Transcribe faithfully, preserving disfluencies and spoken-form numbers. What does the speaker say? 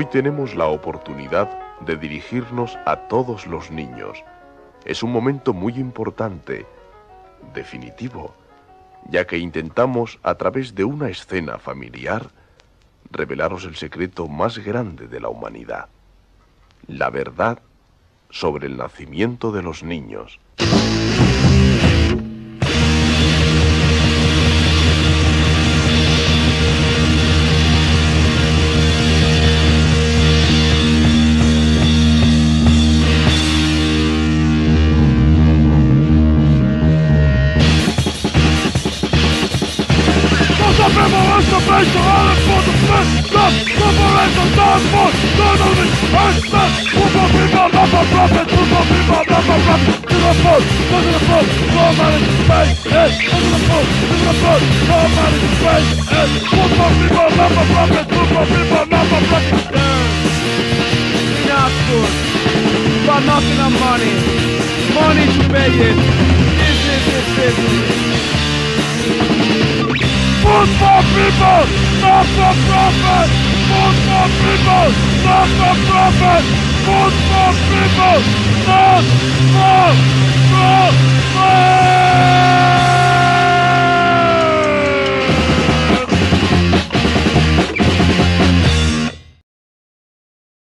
tenemos la oportunidad de dirigirnos a todos los niños. Es un momento muy importante, definitivo, ya que intentamos, a través de una escena familiar, revelaros el secreto más grande de la humanidad, la verdad sobre el nacimiento de los niños. But nothing on money. Money to pay it. Business is business. Food for people, not for profit. Food for people, not for profit. Food for people, not for profit.